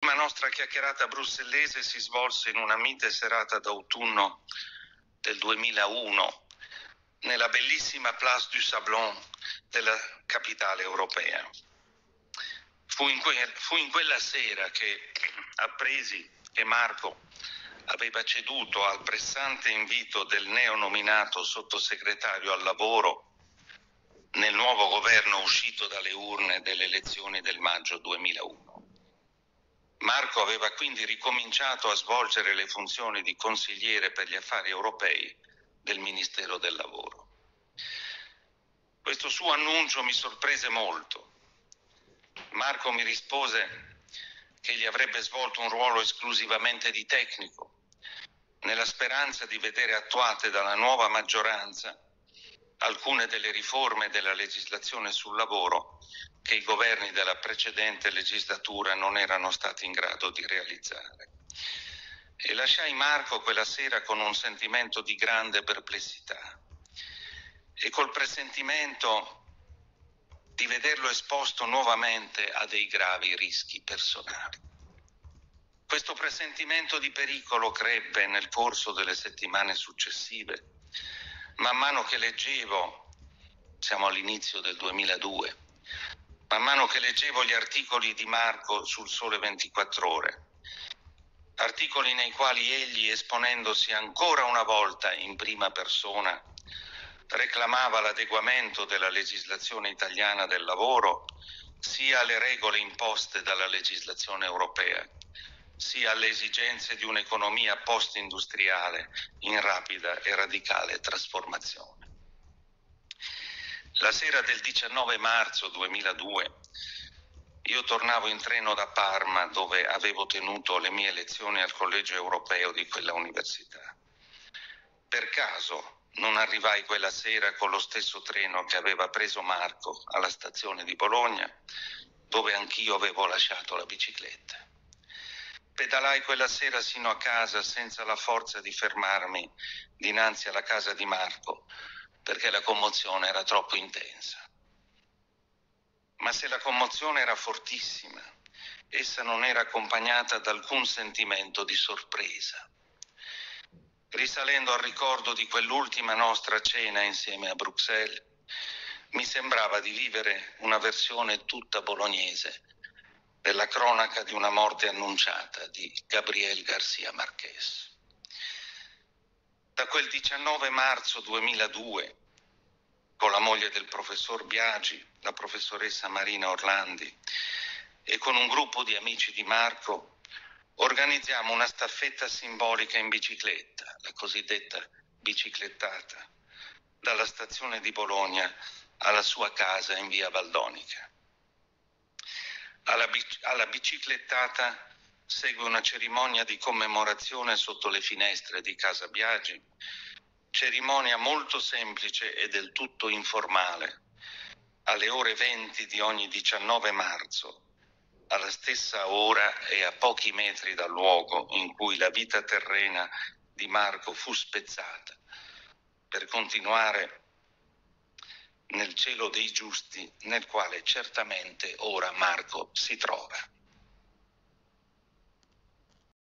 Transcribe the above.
La nostra chiacchierata brussellese si svolse in una mite serata d'autunno del 2001 nella bellissima Place du Sablon della capitale europea. Fu in quella sera che appresi che Marco aveva ceduto al pressante invito del neonominato sottosegretario al lavoro nel nuovo governo uscito dalle urne delle elezioni del maggio 2001. Marco aveva quindi ricominciato a svolgere le funzioni di consigliere per gli affari europei del Ministero del Lavoro. Questo suo annuncio mi sorprese molto. Marco mi rispose che egli avrebbe svolto un ruolo esclusivamente di tecnico, nella speranza di vedere attuate dalla nuova maggioranza alcune delle riforme della legislazione sul lavoro che i governi della precedente legislatura non erano stati in grado di realizzare. E lasciai Marco quella sera con un sentimento di grande perplessità e col presentimento di vederlo esposto nuovamente a dei gravi rischi personali. Questo presentimento di pericolo crebbe nel corso delle settimane successive, man mano che leggevo, siamo all'inizio del 2002, man mano che leggevo gli articoli di Marco sul Sole 24 Ore, articoli nei quali egli, esponendosi ancora una volta in prima persona, reclamava l'adeguamento della legislazione italiana del lavoro sia alle regole imposte dalla legislazione europea, sia alle esigenze di un'economia post-industriale in rapida e radicale trasformazione. La sera del 19 marzo 2002 io tornavo in treno da Parma, dove avevo tenuto le mie lezioni al collegio europeo di quella università. Per caso non arrivai quella sera con lo stesso treno che aveva preso Marco alla stazione di Bologna, dove anch'io avevo lasciato la bicicletta. Pedalai quella sera sino a casa senza la forza di fermarmi dinanzi alla casa di Marco, perché la commozione era troppo intensa. Ma se la commozione era fortissima, essa non era accompagnata da alcun sentimento di sorpresa. Risalendo al ricordo di quell'ultima nostra cena insieme a Bruxelles, mi sembrava di vivere una versione tutta bolognese della cronaca di una morte annunciata di Gabriel García Márquez. Da quel 19 marzo 2002, con la moglie del professor Biagi, la professoressa Marina Orlandi, e con un gruppo di amici di Marco, organizziamo una staffetta simbolica in bicicletta, la cosiddetta biciclettata, dalla stazione di Bologna alla sua casa in via Valdonica. Alla biciclettata segue una cerimonia di commemorazione sotto le finestre di Casa Biagi, cerimonia molto semplice e del tutto informale, alle ore 20 di ogni 19 marzo, alla stessa ora e a pochi metri dal luogo in cui la vita terrena di Marco fu spezzata, per continuare nel cielo dei giusti, nel quale certamente ora Marco si trova.